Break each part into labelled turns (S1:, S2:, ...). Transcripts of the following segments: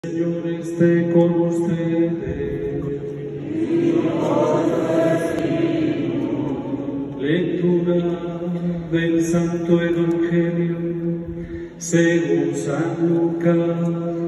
S1: Señor esté con ustedes. Lectura del Santo Evangelio según San Lucas.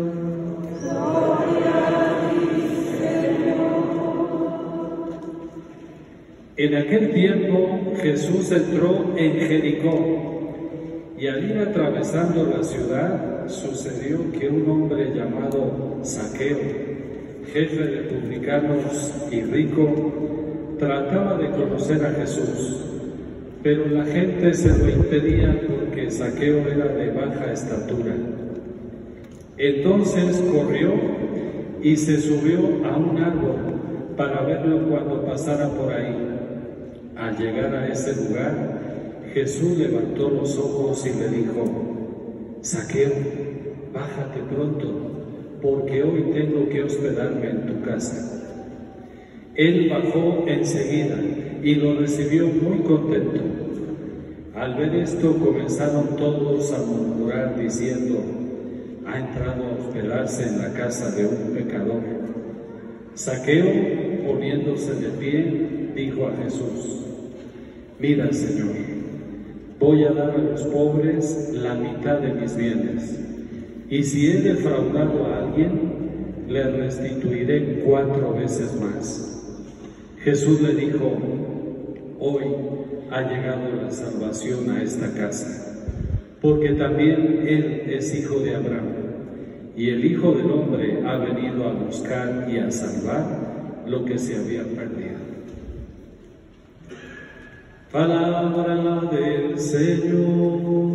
S1: En aquel tiempo Jesús entró en Jericó, y al ir atravesando la ciudad, sucedió que un hombre llamado Zaqueo, jefe de publicanos y rico, trataba de conocer a Jesús, pero la gente se lo impedía porque Zaqueo era de baja estatura. Entonces corrió y se subió a un árbol para verlo cuando pasara por ahí. Al llegar a ese lugar, Jesús levantó los ojos y le dijo: Zaqueo, bájate pronto, porque hoy tengo que hospedarme en tu casa. Él bajó enseguida y lo recibió muy contento. Al ver esto comenzaron todos a murmurar diciendo: ha entrado a hospedarse en la casa de un pecador. Zaqueo, poniéndose de pie, dijo a Jesús: mira, Señor, voy a dar a los pobres la mitad de mis bienes, y si he defraudado a alguien, le restituiré 4 veces más. Jesús le dijo: hoy ha llegado la salvación a esta casa, porque también él es hijo de Abraham, y el Hijo del Hombre ha venido a buscar y a salvar lo que se había perdido. Palabra del Señor.